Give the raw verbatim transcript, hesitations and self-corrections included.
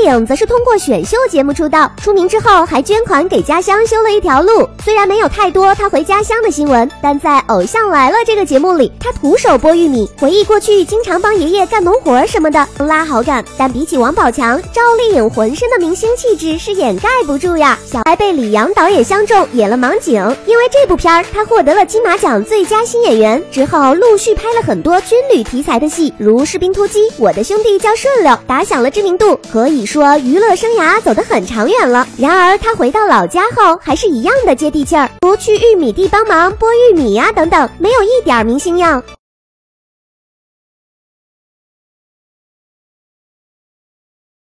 颖则是通过选秀节目出道，出名之后还捐款给家乡修了一条路。虽然没有太多他回家乡的新闻，但在《偶像来了》这个节目里，他徒手剥玉米，回忆过去经常帮爷爷干农活什么的，拉好感。但比起王宝强，赵丽颖浑身的明星气质是掩盖不住呀。小还被李阳导演相中演了盲井，因为这部片儿，他获得了金马奖最佳新演员。之后陆续拍了很多军旅题材的戏，如《士兵突击》《我的兄弟叫顺溜》，打响了知名度，可以说娱乐生涯走得很长远了。然而他回到老家后，还是一样的接地气儿，如去玉米地帮忙剥玉米呀、啊、等等，没有一点明星样。